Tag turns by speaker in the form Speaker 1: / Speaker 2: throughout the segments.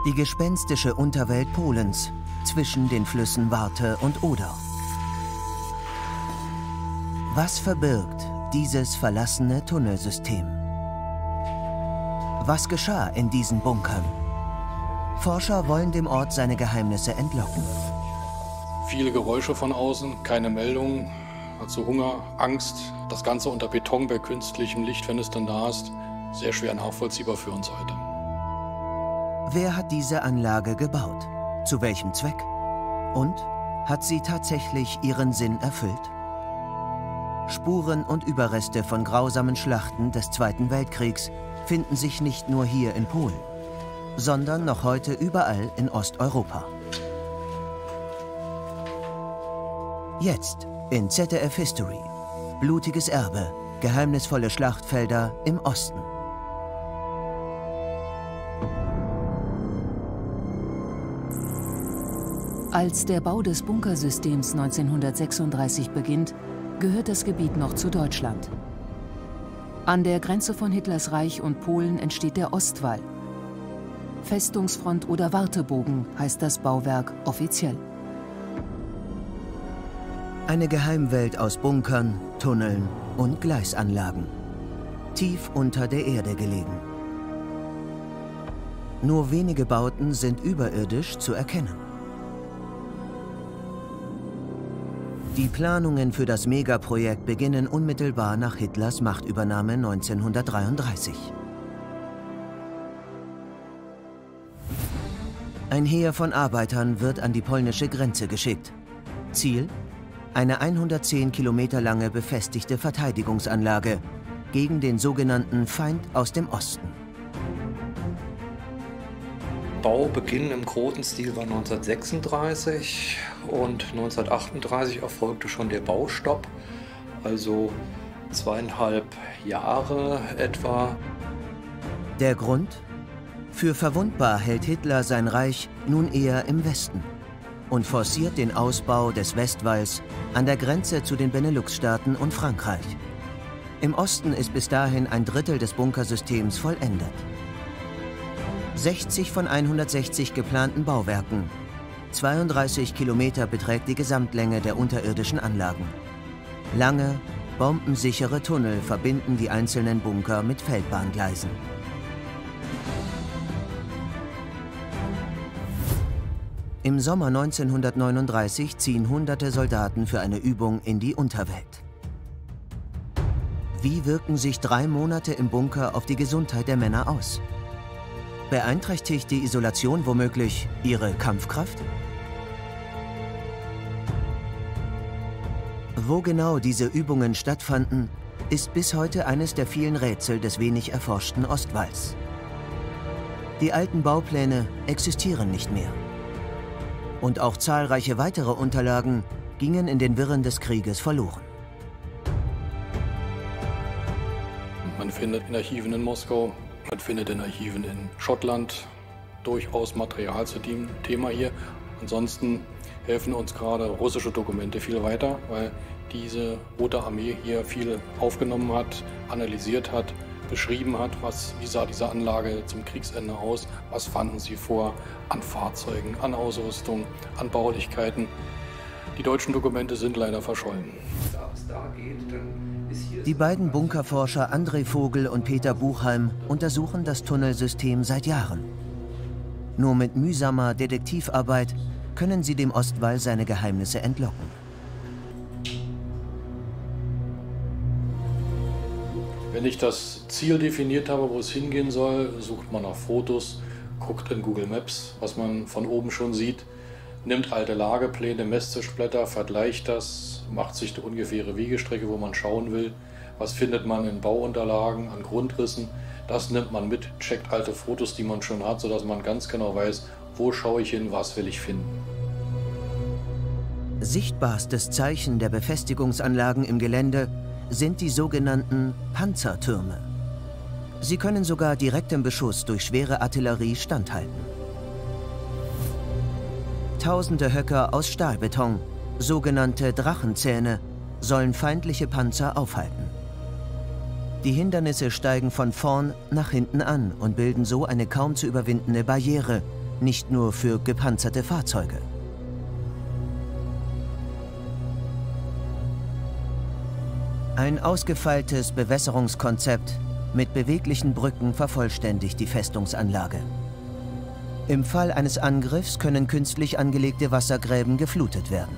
Speaker 1: Die gespenstische Unterwelt Polens zwischen den Flüssen Warthe und Oder. Was verbirgt dieses verlassene Tunnelsystem? Was geschah in diesen Bunkern? Forscher wollen dem Ort seine Geheimnisse entlocken.
Speaker 2: Viele Geräusche von außen, keine Meldungen, also Hunger, Angst. Das Ganze unter Beton bei künstlichem Licht, wenn es dann da ist, sehr schwer nachvollziehbar für uns heute.
Speaker 1: Wer hat diese Anlage gebaut? Zu welchem Zweck? Und hat sie tatsächlich ihren Sinn erfüllt? Spuren und Überreste von grausamen Schlachten des Zweiten Weltkriegs finden sich nicht nur hier in Polen, sondern noch heute überall in Osteuropa. Jetzt in ZDF History. Blutiges Erbe, geheimnisvolle Schlachtfelder im Osten.
Speaker 3: Als der Bau des Bunkersystems 1936 beginnt, gehört das Gebiet noch zu Deutschland. An der Grenze von Hitlers Reich und Polen entsteht der Ostwall. Festungsfront oder Wartebogen heißt das Bauwerk offiziell.
Speaker 1: Eine Geheimwelt aus Bunkern, Tunneln und Gleisanlagen. Tief unter der Erde gelegen. Nur wenige Bauten sind überirdisch zu erkennen. Die Planungen für das Megaprojekt beginnen unmittelbar nach Hitlers Machtübernahme 1933. Ein Heer von Arbeitern wird an die polnische Grenze geschickt. Ziel? Eine 110 Kilometer lange befestigte Verteidigungsanlage gegen den sogenannten Feind aus dem Osten.
Speaker 4: Baubeginn im großen Stil war 1936 und 1938 erfolgte schon der Baustopp, also 2,5 Jahre etwa.
Speaker 1: Der Grund? Für verwundbar hält Hitler sein Reich nun eher im Westen und forciert den Ausbau des Westwalls an der Grenze zu den Benelux-Staaten und Frankreich. Im Osten ist bis dahin ein Drittel des Bunkersystems vollendet. 60 von 160 geplanten Bauwerken. 32 Kilometer beträgt die Gesamtlänge der unterirdischen Anlagen. Lange, bombensichere Tunnel verbinden die einzelnen Bunker mit Feldbahngleisen. Im Sommer 1939 ziehen hunderte Soldaten für eine Übung in die Unterwelt. Wie wirken sich 3 Monate im Bunker auf die Gesundheit der Männer aus? Beeinträchtigt die Isolation womöglich ihre Kampfkraft? Wo genau diese Übungen stattfanden, ist bis heute eines der vielen Rätsel des wenig erforschten Ostwalls. Die alten Baupläne existieren nicht mehr. Und auch zahlreiche weitere Unterlagen gingen in den Wirren des Krieges verloren.
Speaker 2: Man findet in Archiven in Moskau, man findet in Archiven in Schottland durchaus Material zu dem Thema hier. Ansonsten helfen uns gerade russische Dokumente viel weiter, weil diese Rote Armee hier viel aufgenommen hat, analysiert hat, beschrieben hat, wie sah diese Anlage zum Kriegsende aus, was fanden sie vor an Fahrzeugen, an Ausrüstung, an Baulichkeiten. Die deutschen Dokumente sind leider verschollen.
Speaker 1: Die beiden Bunkerforscher André Vogel und Peter Buchheim untersuchen das Tunnelsystem seit Jahren. Nur mit mühsamer Detektivarbeit können sie dem Ostwall seine Geheimnisse entlocken.
Speaker 2: Wenn ich das Ziel definiert habe, wo es hingehen soll, sucht man nach Fotos, guckt in Google Maps, was man von oben schon sieht, nimmt alte Lagepläne, Messzischblätter, vergleicht das, macht sich die ungefähre Wegestrecke, wo man schauen will, was findet man in Bauunterlagen, an Grundrissen. Das nimmt man mit, checkt alte Fotos, die man schon hat, sodass man ganz genau weiß, wo schaue ich hin, was will ich finden.
Speaker 1: Sichtbarstes Zeichen der Befestigungsanlagen im Gelände sind die sogenannten Panzertürme. Sie können sogar direktem Beschuss durch schwere Artillerie standhalten. Tausende Höcker aus Stahlbeton, sogenannte Drachenzähne, sollen feindliche Panzer aufhalten. Die Hindernisse steigen von vorn nach hinten an und bilden so eine kaum zu überwindende Barriere, nicht nur für gepanzerte Fahrzeuge. Ein ausgefeiltes Bewässerungskonzept mit beweglichen Brücken vervollständigt die Festungsanlage. Im Fall eines Angriffs können künstlich angelegte Wassergräben geflutet werden.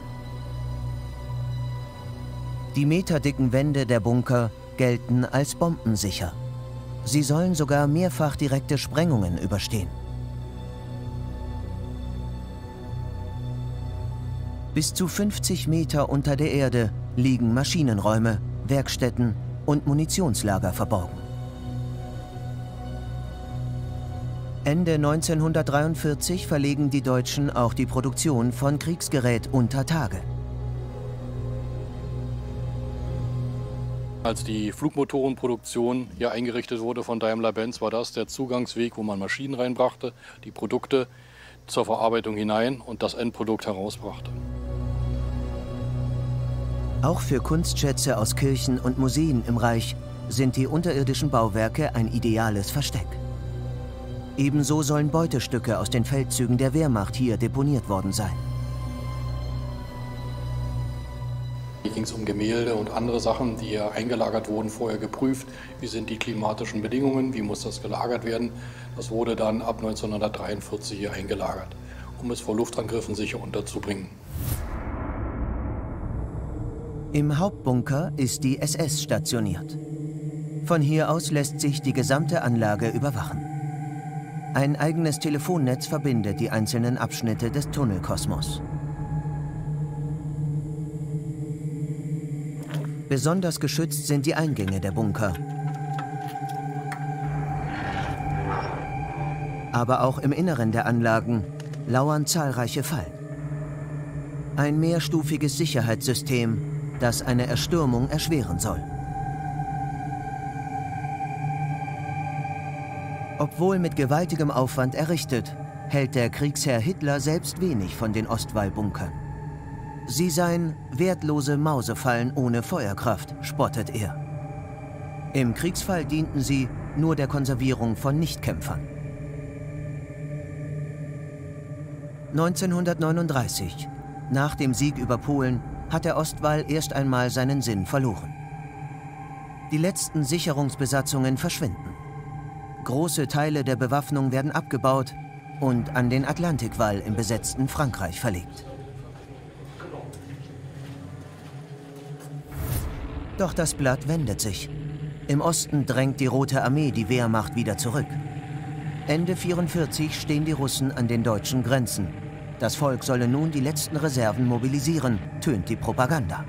Speaker 1: Die meterdicken Wände der Bunker gelten als bombensicher. Sie sollen sogar mehrfach direkte Sprengungen überstehen. Bis zu 50 Meter unter der Erde liegen Maschinenräume, Werkstätten und Munitionslager verborgen. Ende 1943 verlegen die Deutschen auch die Produktion von Kriegsgerät unter Tage.
Speaker 2: Als die Flugmotorenproduktion hier eingerichtet wurde von Daimler-Benz, war das der Zugangsweg, wo man Maschinen reinbrachte, die Produkte zur Verarbeitung hinein und das Endprodukt herausbrachte.
Speaker 1: Auch für Kunstschätze aus Kirchen und Museen im Reich sind die unterirdischen Bauwerke ein ideales Versteck. Ebenso sollen Beutestücke aus den Feldzügen der Wehrmacht hier deponiert worden sein.
Speaker 2: Hier ging es um Gemälde und andere Sachen, die hier eingelagert wurden, vorher geprüft. Wie sind die klimatischen Bedingungen, wie muss das gelagert werden? Das wurde dann ab 1943 hier eingelagert, um es vor Luftangriffen sicher unterzubringen.
Speaker 1: Im Hauptbunker ist die SS stationiert. Von hier aus lässt sich die gesamte Anlage überwachen. Ein eigenes Telefonnetz verbindet die einzelnen Abschnitte des Tunnelkosmos. Besonders geschützt sind die Eingänge der Bunker. Aber auch im Inneren der Anlagen lauern zahlreiche Fallen. Ein mehrstufiges Sicherheitssystem, das eine Erstürmung erschweren soll. Obwohl mit gewaltigem Aufwand errichtet, hält der Kriegsherr Hitler selbst wenig von den Ostwall-Bunkern. Sie seien wertlose Mausefallen ohne Feuerkraft, spottet er. Im Kriegsfall dienten sie nur der Konservierung von Nichtkämpfern. 1939, nach dem Sieg über Polen, hat der Ostwall erst einmal seinen Sinn verloren. Die letzten Sicherungsbesatzungen verschwinden. Große Teile der Bewaffnung werden abgebaut und an den Atlantikwall im besetzten Frankreich verlegt. Doch das Blatt wendet sich. Im Osten drängt die Rote Armee die Wehrmacht wieder zurück. Ende 1944 stehen die Russen an den deutschen Grenzen. Das Volk solle nun die letzten Reserven mobilisieren, tönt die Propaganda.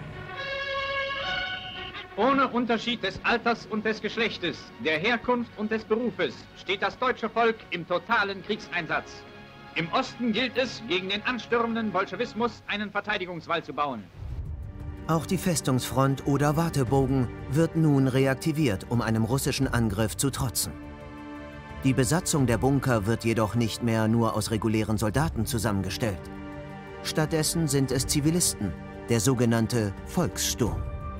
Speaker 5: Ohne Unterschied des Alters und des Geschlechtes, der Herkunft und des Berufes steht das deutsche Volk im totalen Kriegseinsatz. Im Osten gilt es, gegen den anstürmenden Bolschewismus einen Verteidigungswall zu bauen.
Speaker 1: Auch die Festungsfront oder Wartebogen wird nun reaktiviert, um einem russischen Angriff zu trotzen. Die Besatzung der Bunker wird jedoch nicht mehr nur aus regulären Soldaten zusammengestellt. Stattdessen sind es Zivilisten, der sogenannte Volkssturm.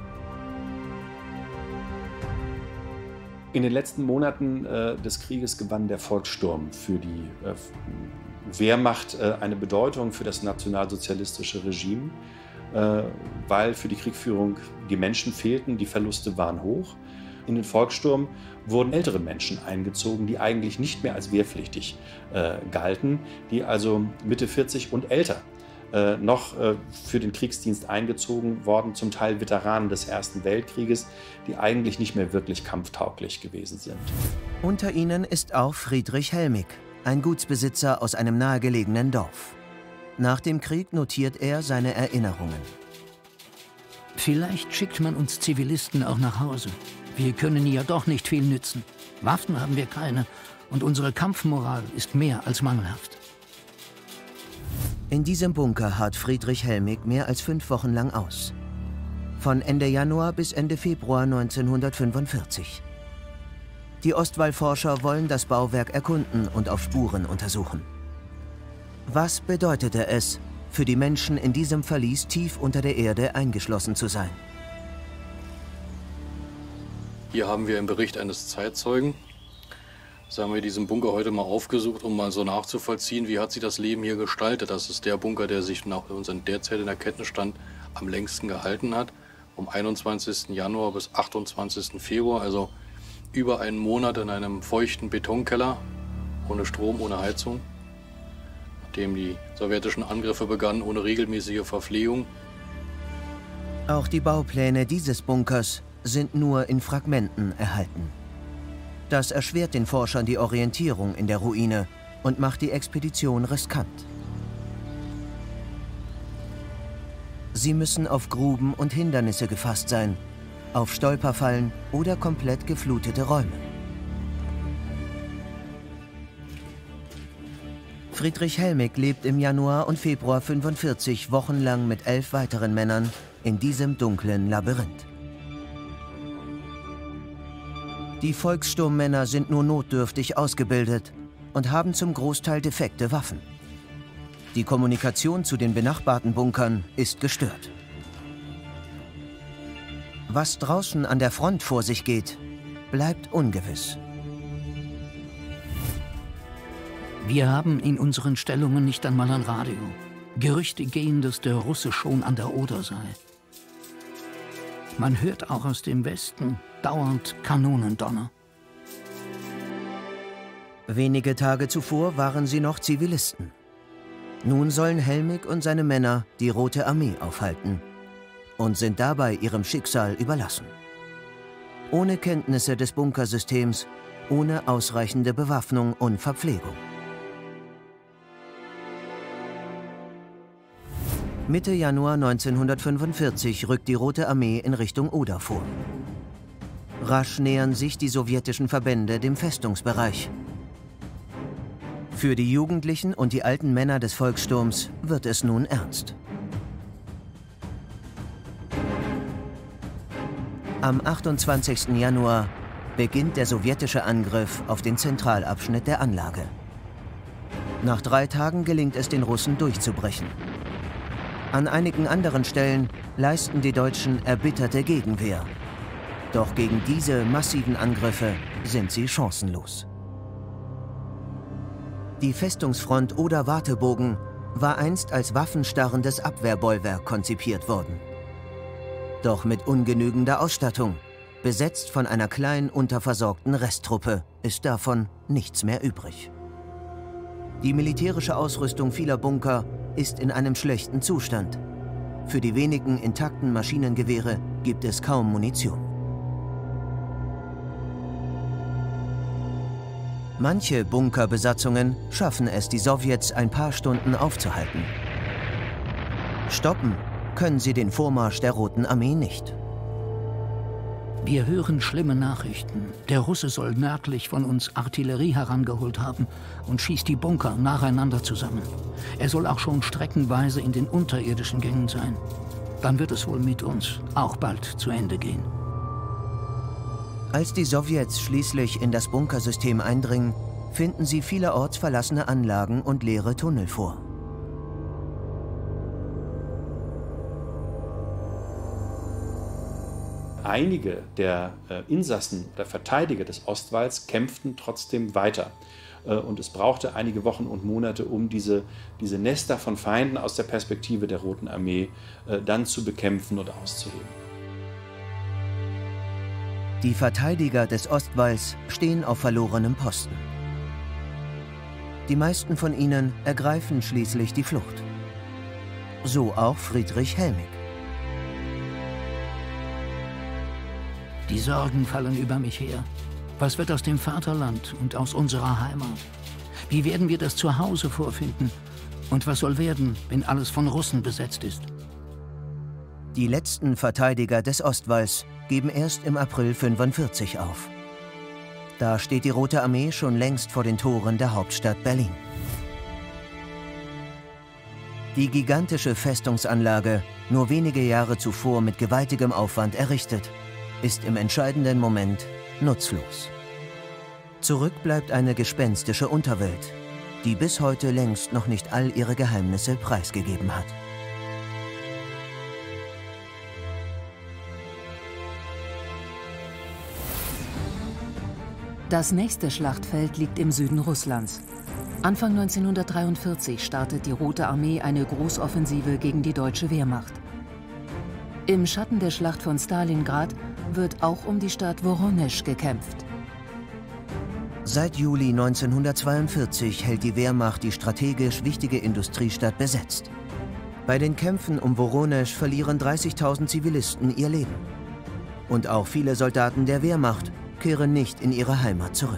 Speaker 6: In den letzten Monaten des Krieges gewann der Volkssturm für die Wehrmacht eine Bedeutung für das nationalsozialistische Regime, weil für die Kriegführung die Menschen fehlten, die Verluste waren hoch. In den Volkssturm wurden ältere Menschen eingezogen, die eigentlich nicht mehr als wehrpflichtig galten, die also Mitte 40 und älter noch für den Kriegsdienst eingezogen worden, zum Teil Veteranen des Ersten Weltkrieges, die eigentlich nicht mehr wirklich kampftauglich gewesen sind.
Speaker 1: Unter ihnen ist auch Friedrich Helmig, ein Gutsbesitzer aus einem nahegelegenen Dorf. Nach dem Krieg notiert er seine Erinnerungen.
Speaker 7: Vielleicht schickt man uns Zivilisten auch nach Hause. Wir können ja doch nicht viel nützen. Waffen haben wir keine und unsere Kampfmoral ist mehr als mangelhaft.
Speaker 1: In diesem Bunker harrt Friedrich Helmig mehr als 5 Wochen lang aus. Von Ende Januar bis Ende Februar 1945. Die Ostwall-Forscher wollen das Bauwerk erkunden und auf Spuren untersuchen. Was bedeutete es, für die Menschen in diesem Verlies tief unter der Erde eingeschlossen zu sein?
Speaker 2: Hier haben wir einen Bericht eines Zeitzeugen. haben wir diesen Bunker heute mal aufgesucht, um mal so nachzuvollziehen, wie hat sich das Leben hier gestaltet. Das ist der Bunker, der sich nach unserem derzeitigen Erkenntnisstand am längsten gehalten hat. Vom 21. Januar bis 28. Februar, also über einen Monat in einem feuchten Betonkeller, ohne Strom, ohne Heizung. Nachdem die sowjetischen Angriffe begannen, ohne regelmäßige Verpflegung.
Speaker 1: Auch die Baupläne dieses Bunkers sind nur in Fragmenten erhalten. Das erschwert den Forschern die Orientierung in der Ruine und macht die Expedition riskant. Sie müssen auf Gruben und Hindernisse gefasst sein, auf Stolperfallen oder komplett geflutete Räume. Friedrich Helmig lebt im Januar und Februar 1945 wochenlang mit 11 weiteren Männern in diesem dunklen Labyrinth. Die Volkssturmmänner sind nur notdürftig ausgebildet und haben zum Großteil defekte Waffen. Die Kommunikation zu den benachbarten Bunkern ist gestört. Was draußen an der Front vor sich geht, bleibt ungewiss.
Speaker 7: Wir haben in unseren Stellungen nicht einmal ein Radio. Gerüchte gehen, dass der Russe schon an der Oder sei. Man hört auch aus dem Westen dauernd Kanonendonner.
Speaker 1: Wenige Tage zuvor waren sie noch Zivilisten. Nun sollen Helmig und seine Männer die Rote Armee aufhalten und sind dabei ihrem Schicksal überlassen. Ohne Kenntnisse des Bunkersystems, ohne ausreichende Bewaffnung und Verpflegung. Mitte Januar 1945 rückt die Rote Armee in Richtung Oder vor. Rasch nähern sich die sowjetischen Verbände dem Festungsbereich. Für die Jugendlichen und die alten Männer des Volkssturms wird es nun ernst. Am 28. Januar beginnt der sowjetische Angriff auf den Zentralabschnitt der Anlage. Nach 3 Tagen gelingt es den Russen durchzubrechen. An einigen anderen Stellen leisten die Deutschen erbitterte Gegenwehr. Doch gegen diese massiven Angriffe sind sie chancenlos. Die Festungsfront oder Wartebogen war einst als waffenstarrendes Abwehrbollwerk konzipiert worden. Doch mit ungenügender Ausstattung, besetzt von einer kleinen unterversorgten Resttruppe, ist davon nichts mehr übrig. Die militärische Ausrüstung vieler Bunker ist in einem schlechten Zustand. Für die wenigen intakten Maschinengewehre gibt es kaum Munition. Manche Bunkerbesatzungen schaffen es, die Sowjets ein paar Stunden aufzuhalten. Stoppen können sie den Vormarsch der Roten Armee nicht.
Speaker 7: Wir hören schlimme Nachrichten. Der Russe soll nördlich von uns Artillerie herangeholt haben und schießt die Bunker nacheinander zusammen. Er soll auch schon streckenweise in den unterirdischen Gängen sein. Dann wird es wohl mit uns auch bald zu Ende gehen.
Speaker 1: Als die Sowjets schließlich in das Bunkersystem eindringen, finden sie vielerorts verlassene Anlagen und leere Tunnel vor.
Speaker 6: Einige der Insassen oder Verteidiger des Ostwalls kämpften trotzdem weiter. Und es brauchte einige Wochen und Monate, um diese Nester von Feinden aus der Perspektive der Roten Armee dann zu bekämpfen und auszuheben.
Speaker 1: Die Verteidiger des Ostwalls stehen auf verlorenem Posten. Die meisten von ihnen ergreifen schließlich die Flucht. So auch Friedrich Helmig.
Speaker 7: Die Sorgen fallen über mich her. Was wird aus dem Vaterland und aus unserer Heimat? Wie werden wir das Zuhause vorfinden? Und was soll werden, wenn alles von Russen besetzt ist?
Speaker 1: Die letzten Verteidiger des Ostwalls geben erst im April 1945 auf. Da steht die Rote Armee schon längst vor den Toren der Hauptstadt Berlin. Die gigantische Festungsanlage, nur wenige Jahre zuvor mit gewaltigem Aufwand errichtet, ist im entscheidenden Moment nutzlos. Zurück bleibt eine gespenstische Unterwelt, die bis heute längst noch nicht all ihre Geheimnisse preisgegeben hat.
Speaker 3: Das nächste Schlachtfeld liegt im Süden Russlands. Anfang 1943 startet die Rote Armee eine Großoffensive gegen die deutsche Wehrmacht. Im Schatten der Schlacht von Stalingrad wird auch um die Stadt Woronesch gekämpft.
Speaker 1: Seit Juli 1942 hält die Wehrmacht die strategisch wichtige Industriestadt besetzt. Bei den Kämpfen um Woronesch verlieren 30.000 Zivilisten ihr Leben. Und auch viele Soldaten der Wehrmacht kehren nicht in ihre Heimat zurück.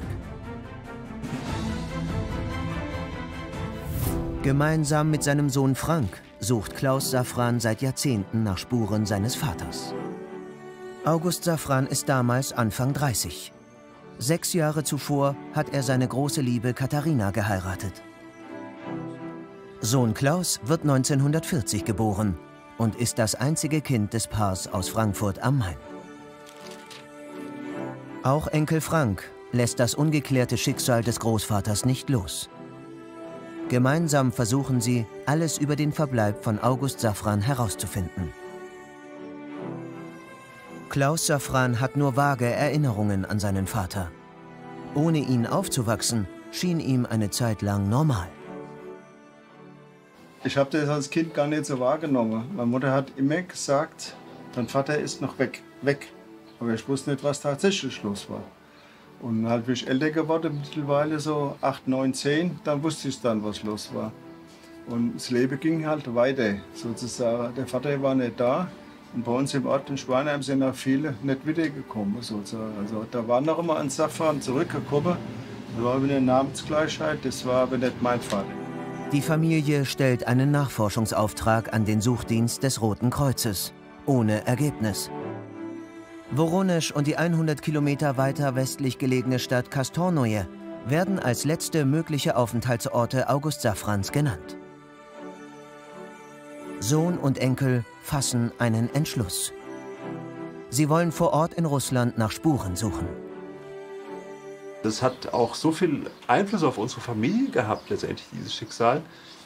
Speaker 1: Gemeinsam mit seinem Sohn Frank sucht Klaus Safran seit Jahrzehnten nach Spuren seines Vaters. August Safran ist damals Anfang 30. 6 Jahre zuvor hat er seine große Liebe Katharina geheiratet. Sohn Klaus wird 1940 geboren und ist das einzige Kind des Paars aus Frankfurt am Main. Auch Enkel Frank lässt das ungeklärte Schicksal des Großvaters nicht los. Gemeinsam versuchen sie, alles über den Verbleib von August Safran herauszufinden. Klaus Safran hat nur vage Erinnerungen an seinen Vater. Ohne ihn aufzuwachsen, schien ihm eine Zeit lang normal.
Speaker 8: Ich habe das als Kind gar nicht so wahrgenommen. Meine Mutter hat immer gesagt, dein Vater ist noch weg. Aber ich wusste nicht, was tatsächlich los war. Und halt, wie ich älter geworden, mittlerweile so 8, 9, 10, dann wusste ich dann, was los war. Und das Leben ging halt weiter, sozusagen. Der Vater war nicht da. Und bei uns im Ort in Schwanheim sind auch viele nicht wiedergekommen, sozusagen. Also da war noch immer ein Safran zurückgekommen. Da war wieder eine Namensgleichheit, das war aber nicht mein Vater.
Speaker 1: Die Familie stellt einen Nachforschungsauftrag an den Suchdienst des Roten Kreuzes. Ohne Ergebnis. Woronesch und die 100 Kilometer weiter westlich gelegene Stadt Kastornoje werden als letzte mögliche Aufenthaltsorte August Safrans genannt. Sohn und Enkel fassen einen Entschluss. Sie wollen vor Ort in Russland nach Spuren suchen.
Speaker 9: Das hat auch so viel Einfluss auf unsere Familie gehabt, letztendlich dieses Schicksal.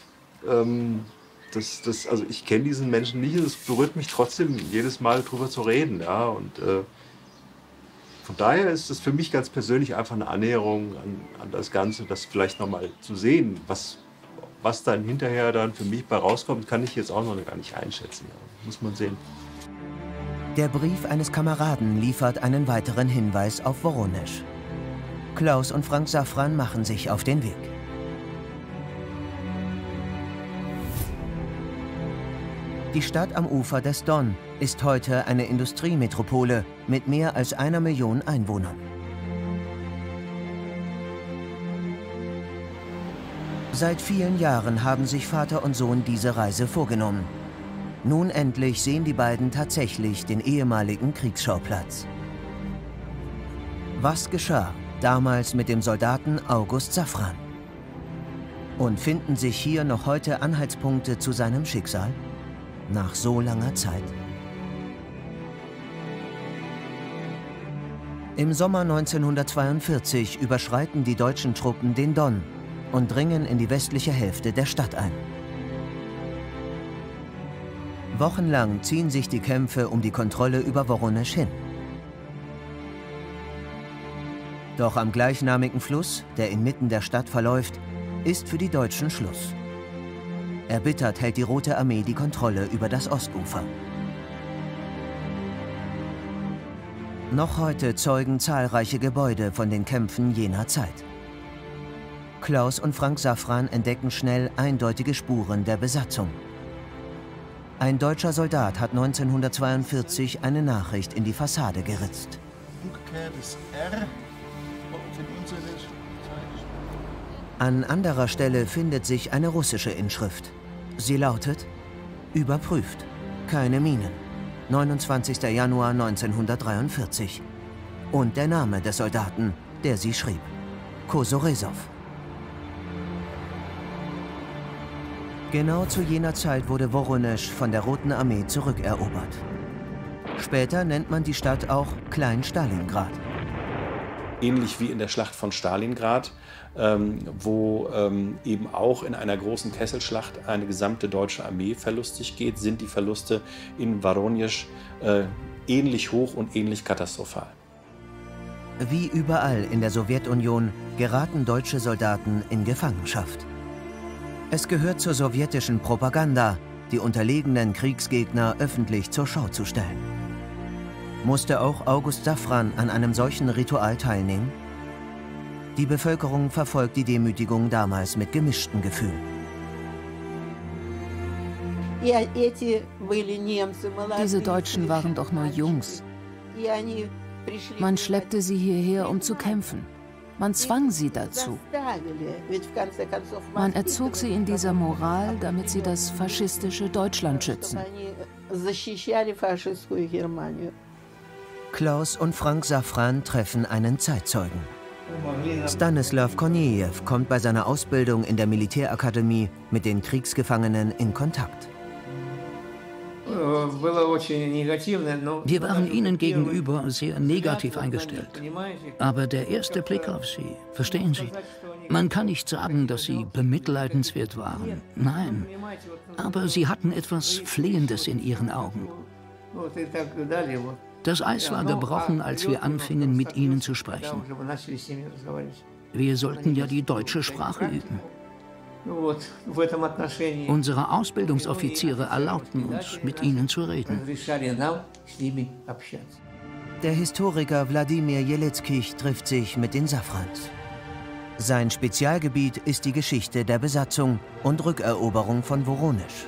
Speaker 9: Also ich kenne diesen Menschen nicht, es berührt mich trotzdem jedes Mal drüber zu reden. Ja? Und von daher ist es für mich ganz persönlich einfach eine Annäherung an das Ganze, das vielleicht nochmal zu sehen, was dann hinterher dann für mich bei rauskommt, kann ich jetzt auch noch gar nicht einschätzen. Ja? Muss man sehen.
Speaker 1: Der Brief eines Kameraden liefert einen weiteren Hinweis auf Woronesch. Klaus und Frank Safran machen sich auf den Weg. Die Stadt am Ufer des Don ist heute eine Industriemetropole mit mehr als 1 Million Einwohnern. Seit vielen Jahren haben sich Vater und Sohn diese Reise vorgenommen. Nun endlich sehen die beiden tatsächlich den ehemaligen Kriegsschauplatz. Was geschah damals mit dem Soldaten August Safran? Und finden sich hier noch heute Anhaltspunkte zu seinem Schicksal? Nach so langer Zeit? Im Sommer 1942 überschreiten die deutschen Truppen den Don und dringen in die westliche Hälfte der Stadt ein. Wochenlang ziehen sich die Kämpfe um die Kontrolle über Woronesch hin. Doch am gleichnamigen Fluss, der inmitten der Stadt verläuft, ist für die Deutschen Schluss. Erbittert hält die Rote Armee die Kontrolle über das Ostufer. Noch heute zeugen zahlreiche Gebäude von den Kämpfen jener Zeit. Klaus und Frank Safran entdecken schnell eindeutige Spuren der Besatzung. Ein deutscher Soldat hat 1942 eine Nachricht in die Fassade geritzt.
Speaker 8: Umgekehrtes R.
Speaker 1: An anderer Stelle findet sich eine russische Inschrift. Sie lautet: Überprüft, keine Minen. 29. Januar 1943. Und der Name des Soldaten, der sie schrieb: Kosoresow. Genau zu jener Zeit wurde Woronesch von der Roten Armee zurückerobert. Später nennt man die Stadt auch Klein-Stalingrad.
Speaker 6: Ähnlich wie in der Schlacht von Stalingrad, wo eben auch in einer großen Kesselschlacht eine gesamte deutsche Armee verlustig geht, sind die Verluste in Woronesch ähnlich hoch und ähnlich katastrophal.
Speaker 1: Wie überall in der Sowjetunion geraten deutsche Soldaten in Gefangenschaft. Es gehört zur sowjetischen Propaganda, die unterlegenen Kriegsgegner öffentlich zur Schau zu stellen. Musste auch August Safran an einem solchen Ritual teilnehmen? Die Bevölkerung verfolgt die Demütigung damals mit gemischten Gefühlen.
Speaker 3: Diese Deutschen waren doch nur Jungs. Man schleppte sie hierher, um zu kämpfen. Man zwang sie dazu. Man erzog sie in dieser Moral, damit sie das faschistische Deutschland schützen.
Speaker 1: Klaus und Frank Safran treffen einen Zeitzeugen. Stanislav Kornejew kommt bei seiner Ausbildung in der Militärakademie mit den Kriegsgefangenen in Kontakt.
Speaker 7: Wir waren ihnen gegenüber sehr negativ eingestellt. Aber der erste Blick auf sie, verstehen Sie? Man kann nicht sagen, dass sie bemitleidenswert waren. Nein. Aber sie hatten etwas Flehendes in ihren Augen. Das Eis war gebrochen, als wir anfingen, mit ihnen zu sprechen. Wir sollten ja die deutsche Sprache üben. Unsere Ausbildungsoffiziere erlaubten uns, mit ihnen zu reden.
Speaker 1: Der Historiker Wladimir Jelitzkich trifft sich mit den Safrans. Sein Spezialgebiet ist die Geschichte der Besatzung und Rückeroberung von Woronesch.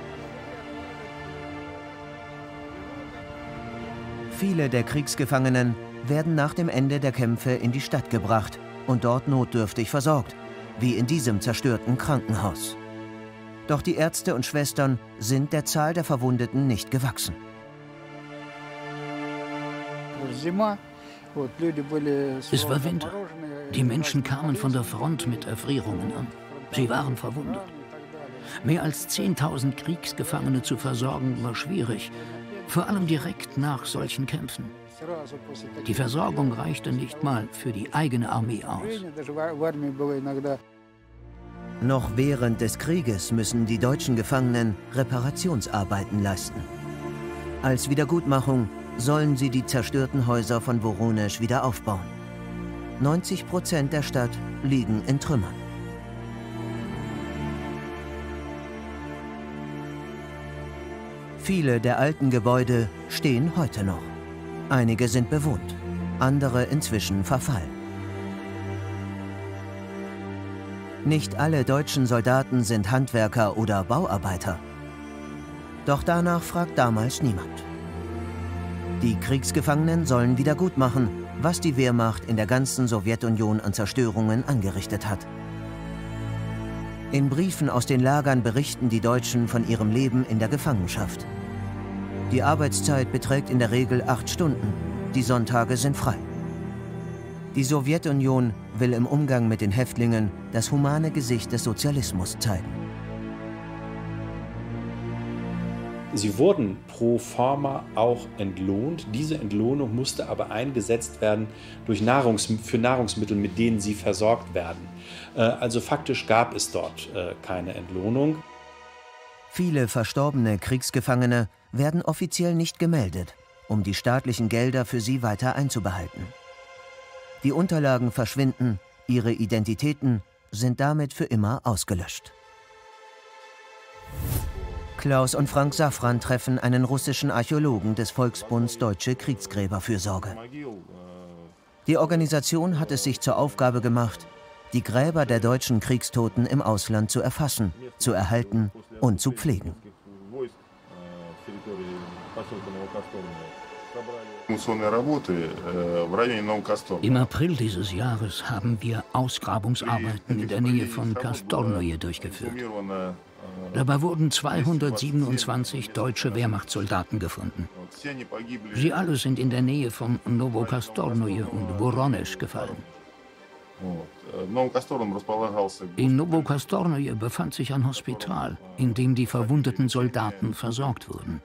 Speaker 1: Viele der Kriegsgefangenen werden nach dem Ende der Kämpfe in die Stadt gebracht und dort notdürftig versorgt, wie in diesem zerstörten Krankenhaus. Doch die Ärzte und Schwestern sind der Zahl der Verwundeten nicht gewachsen.
Speaker 7: Es war Winter. Die Menschen kamen von der Front mit Erfrierungen an. Sie waren verwundet. Mehr als 10.000 Kriegsgefangene zu versorgen, war schwierig, vor allem direkt nach solchen Kämpfen. Die Versorgung reichte nicht mal für die eigene Armee aus.
Speaker 1: Noch während des Krieges müssen die deutschen Gefangenen Reparationsarbeiten leisten. Als Wiedergutmachung sollen sie die zerstörten Häuser von Woronesch wieder aufbauen. 90% der Stadt liegen in Trümmern. Viele der alten Gebäude stehen heute noch. Einige sind bewohnt, andere inzwischen verfallen. Nicht alle deutschen Soldaten sind Handwerker oder Bauarbeiter. Doch danach fragt damals niemand. Die Kriegsgefangenen sollen wiedergutmachen, was die Wehrmacht in der ganzen Sowjetunion an Zerstörungen angerichtet hat. In Briefen aus den Lagern berichten die Deutschen von ihrem Leben in der Gefangenschaft. Die Arbeitszeit beträgt in der Regel 8 Stunden, die Sonntage sind frei. Die Sowjetunion will im Umgang mit den Häftlingen das humane Gesicht des Sozialismus zeigen.
Speaker 6: Sie wurden pro forma auch entlohnt. Diese Entlohnung musste aber eingesetzt werden für Nahrungsmittel, mit denen sie versorgt werden. Also faktisch gab es dort keine Entlohnung.
Speaker 1: Viele verstorbene Kriegsgefangene werden offiziell nicht gemeldet, um die staatlichen Gelder für sie weiter einzubehalten. Die Unterlagen verschwinden, ihre Identitäten sind damit für immer ausgelöscht. Klaus und Frank Safran treffen einen russischen Archäologen des Volksbunds Deutsche Kriegsgräberfürsorge. Die Organisation hat es sich zur Aufgabe gemacht, die Gräber der deutschen Kriegstoten im Ausland zu erfassen, zu erhalten und zu pflegen.
Speaker 7: Im April dieses Jahres haben wir Ausgrabungsarbeiten in der Nähe von Kastornoje durchgeführt. Dabei wurden 227 deutsche Wehrmachtssoldaten gefunden. Sie alle sind in der Nähe von Nowokastornoje und Woronesch gefallen. In Nowokastornoje befand sich ein Hospital, in dem die verwundeten Soldaten versorgt wurden.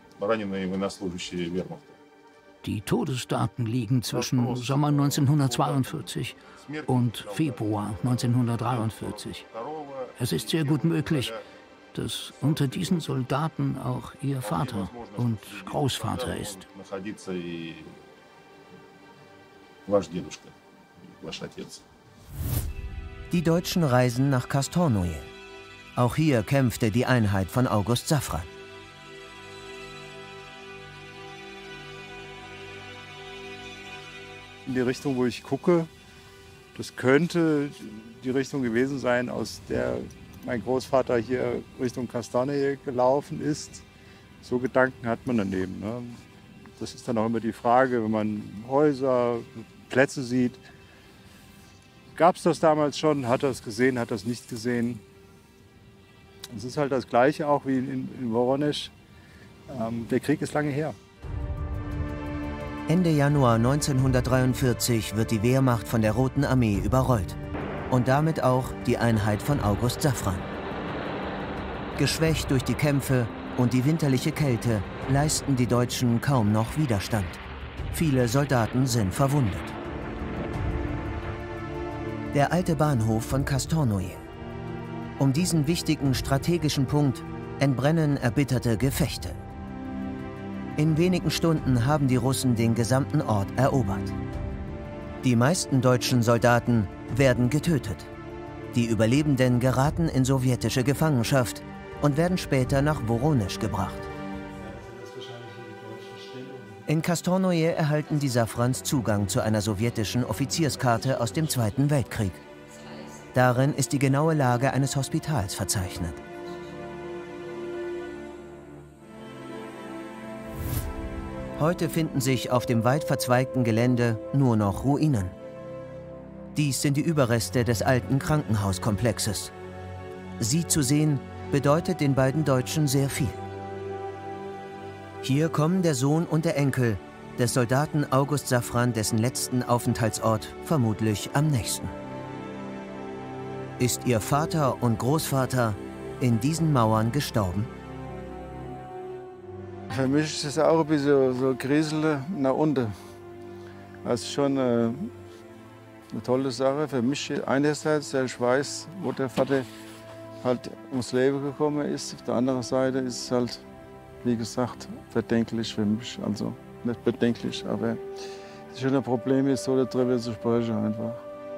Speaker 7: Die Todesdaten liegen zwischen Sommer 1942 und Februar 1943. Es ist sehr gut möglich, dass unter diesen Soldaten auch ihr Vater und Großvater ist.
Speaker 1: Die Deutschen reisen nach Kastornoje. Auch hier kämpfte die Einheit von August Safran.
Speaker 8: In die Richtung, wo ich gucke, das könnte die Richtung gewesen sein, aus der mein Großvater hier Richtung Kastornoje gelaufen ist. So Gedanken hat man daneben. Ne? Das ist dann auch immer die Frage, wenn man Häuser, Plätze sieht. Gab es das damals schon? Hat er es gesehen? Hat er es nicht gesehen? Es ist halt das Gleiche auch wie in Woronesch. Der Krieg ist lange her.
Speaker 1: Ende Januar 1943 wird die Wehrmacht von der Roten Armee überrollt. Und damit auch die Einheit von August Safran. Geschwächt durch die Kämpfe und die winterliche Kälte leisten die Deutschen kaum noch Widerstand. Viele Soldaten sind verwundet. Der alte Bahnhof von Kastornoje. Um diesen wichtigen strategischen Punkt entbrennen erbitterte Gefechte. In wenigen Stunden haben die Russen den gesamten Ort erobert. Die meisten deutschen Soldaten werden getötet. Die Überlebenden geraten in sowjetische Gefangenschaft und werden später nach Woronesch gebracht. In Kastornoje erhalten die Safrans Zugang zu einer sowjetischen Offizierskarte aus dem Zweiten Weltkrieg. Darin ist die genaue Lage eines Hospitals verzeichnet. Heute finden sich auf dem weit verzweigten Gelände nur noch Ruinen. Dies sind die Überreste des alten Krankenhauskomplexes. Sie zu sehen, bedeutet den beiden Deutschen sehr viel. Hier kommen der Sohn und der Enkel des Soldaten August Safran, dessen letzten Aufenthaltsort vermutlich am nächsten. Ist ihr Vater und Großvater in diesen Mauern gestorben?
Speaker 8: Für mich ist es auch ein bisschen so Grieseln nach unten. Das ist schon eine tolle Sache für mich. Einerseits, dass ich weiß, wo der Vater halt ums Leben gekommen ist. Auf der anderen Seite ist es halt, wie gesagt, bedenklich für mich. Also nicht bedenklich, aber es ist schon ein Problem, so darüber zu sprechen einfach.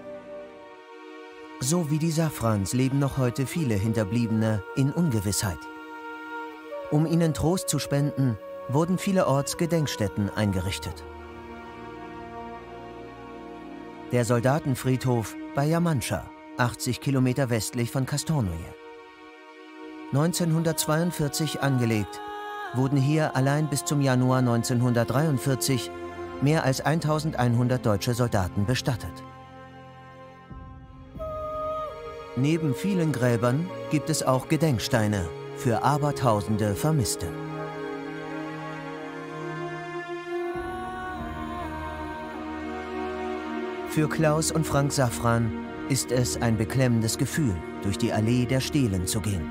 Speaker 1: So wie die Safrans leben noch heute viele Hinterbliebene in Ungewissheit. Um ihnen Trost zu spenden, wurden vielerorts Gedenkstätten eingerichtet. Der Soldatenfriedhof bei Jamanscha, 80 Kilometer westlich von Kastornoje. 1942 angelegt, wurden hier allein bis zum Januar 1943 mehr als 1100 deutsche Soldaten bestattet. Neben vielen Gräbern gibt es auch Gedenksteine für abertausende Vermisste. Für Klaus und Frank Safran ist es ein beklemmendes Gefühl, durch die Allee der Stelen zu gehen.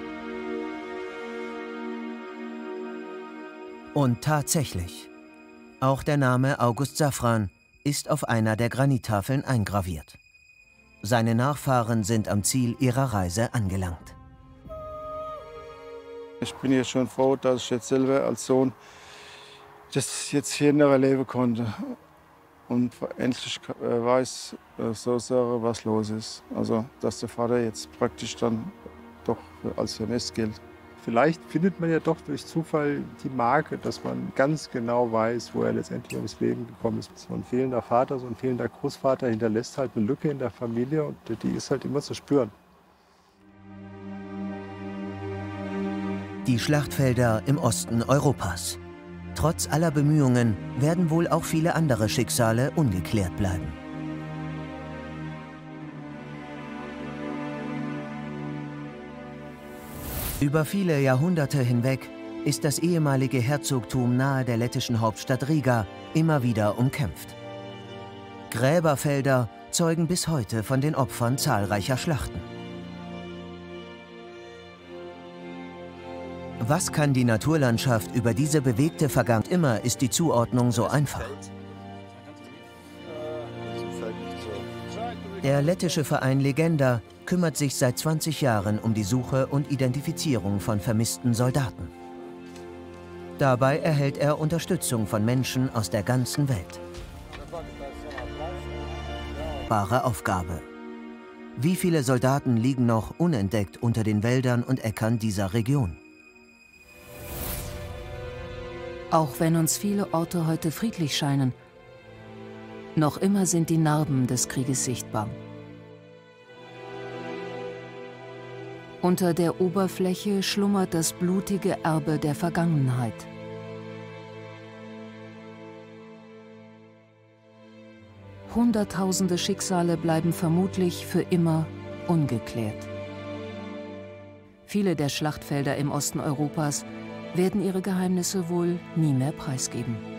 Speaker 1: Und tatsächlich, auch der Name August Safran ist auf einer der Granittafeln eingraviert. Seine Nachfahren sind am Ziel ihrer Reise angelangt.
Speaker 8: Ich bin jetzt schon froh, dass ich jetzt selber als Sohn das jetzt hier noch erleben konnte. Und endlich weiß so was los ist. Also, dass der Vater jetzt praktisch dann doch als vermisst gilt. Vielleicht findet man ja doch durch Zufall die Marke, dass man ganz genau weiß, wo er letztendlich ums Leben gekommen ist. So ein fehlender Vater, so ein fehlender Großvater hinterlässt halt eine Lücke in der Familie und die ist halt immer zu spüren.
Speaker 1: Die Schlachtfelder im Osten Europas. Trotz aller Bemühungen werden wohl auch viele andere Schicksale ungeklärt bleiben. Über viele Jahrhunderte hinweg ist das ehemalige Herzogtum nahe der lettischen Hauptstadt Riga immer wieder umkämpft. Gräberfelder zeugen bis heute von den Opfern zahlreicher Schlachten. Was kann die Naturlandschaft über diese bewegte Vergangenheit? Immer ist die Zuordnung so einfach. Der lettische Verein Legenda kümmert sich seit 20 Jahren um die Suche und Identifizierung von vermissten Soldaten. Dabei erhält er Unterstützung von Menschen aus der ganzen Welt. unlösbare Aufgabe. Wie viele Soldaten liegen noch unentdeckt unter den Wäldern und Äckern dieser Region?
Speaker 3: Auch wenn uns viele Orte heute friedlich scheinen, noch immer sind die Narben des Krieges sichtbar. Unter der Oberfläche schlummert das blutige Erbe der Vergangenheit. Hunderttausende Schicksale bleiben vermutlich für immer ungeklärt. Viele der Schlachtfelder im Osten Europas werden ihre Geheimnisse wohl nie mehr preisgeben.